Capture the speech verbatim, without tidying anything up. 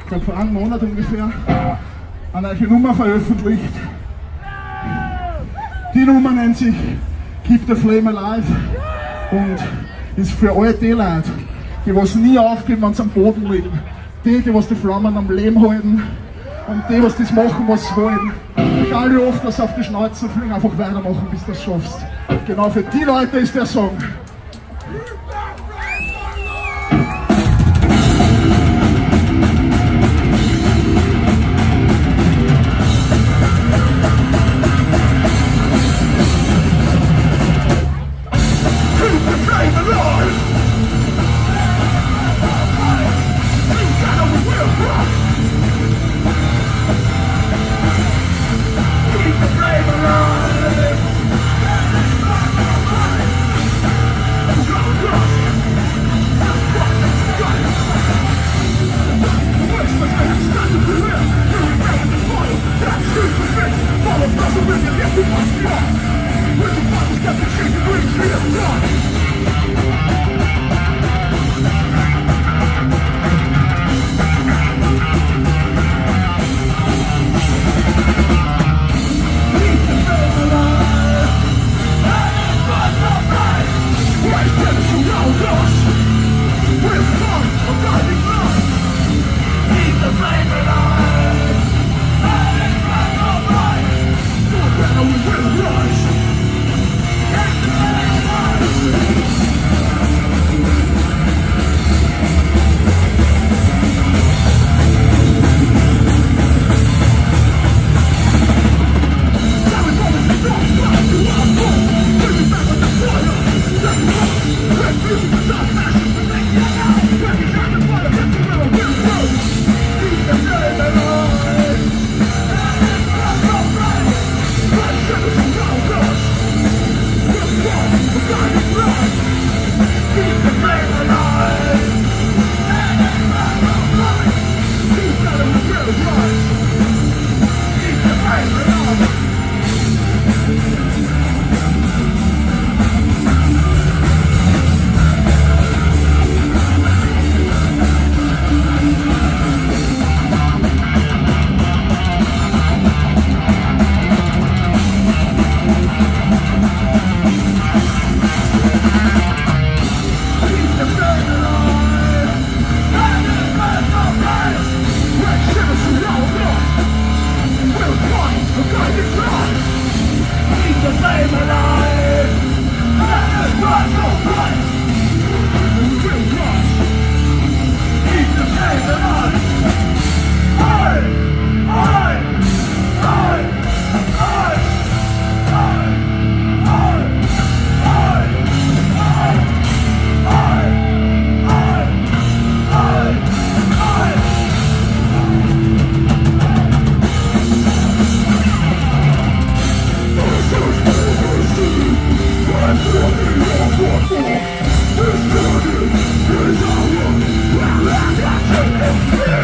ich glaube vor einem Monat ungefähr, eine neue Nummer veröffentlicht. Die Nummer nennt sich Keep the Flame Alive und ist für alle die Leute, die was nie aufgeben, wenn sie am Boden liegen. Die, die was die Flammen am Leben halten und die, was das machen, was sie wollen. Egal wie oft das auf die Schnauze fliegen, einfach weitermachen, bis du das schaffst. Genau für die Leute ist der Song. This